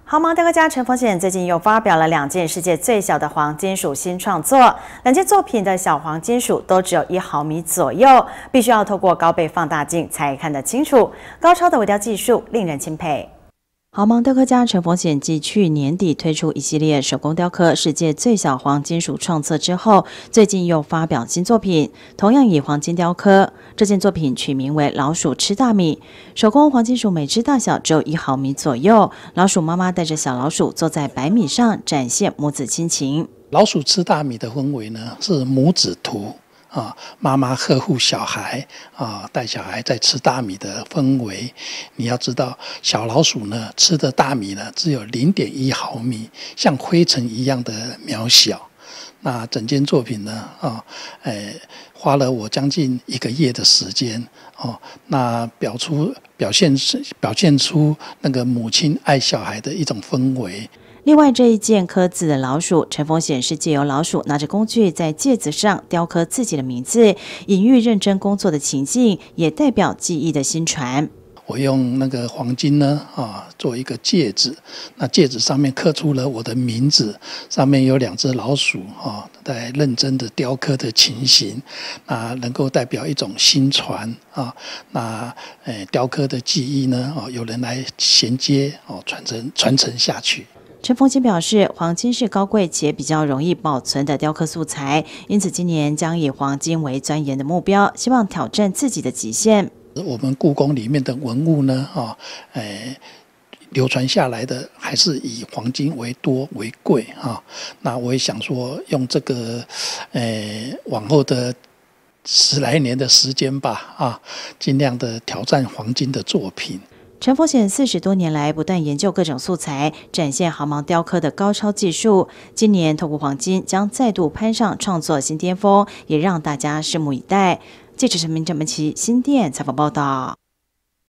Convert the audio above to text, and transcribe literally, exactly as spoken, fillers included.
豪芒雕刻家陈丰显最近又发表了两件世界最小的黄金属新创作，两件作品的小黄金属都只有一毫米左右，必须要透过高倍放大镜才看得清楚，高超的微雕技术令人钦佩。豪芒雕刻家陈丰显继去年底推出一系列手工雕刻世界最小黄金属创作之后，最近又发表新作品，同样以黄金雕刻。这件作品取名为《老鼠吃大米》，手工黄金属每只大小只有一毫米左右。老鼠妈妈带着小老鼠坐在白米上，展现母子亲情。 老鼠吃大米的氛围呢，是母子图。啊，妈妈呵护小孩啊，带小孩在吃大米的氛围。你要知道，小老鼠呢吃的大米呢只有 零点一毫米，像灰尘一样的渺小。那整件作品呢，啊，哎，花了我将近一个月的时间哦。那表出表现表现出那个母亲爱小孩的一种氛围。 另外，这一件刻字的老鼠，陈丰显是借由老鼠拿着工具在戒指上雕刻自己的名字，隐喻认真工作的情境，也代表技艺的新传。 我用那个黄金呢啊做一个戒指，那戒指上面刻出了我的名字，上面有两只老鼠啊在认真的雕刻的情形，那能够代表一种新传啊，那呃雕刻的技艺呢啊有人来衔接哦传承传承下去。 陈丰显表示，黄金是高贵且比较容易保存的雕刻素材，因此今年将以黄金为钻研的目标，希望挑战自己的极限。 我们故宫里面的文物呢，啊，呃，流传下来的还是以黄金为多为贵啊。那我也想说，用这个，呃，往后的十来年的时间吧，啊，尽量的挑战黄金的作品。 陈丰显四十多年来不断研究各种素材，展现豪芒雕刻的高超技术。今年透过黄金将再度攀上创作新巅峰，也让大家拭目以待。记者陈明、郑文琪新店采访报道。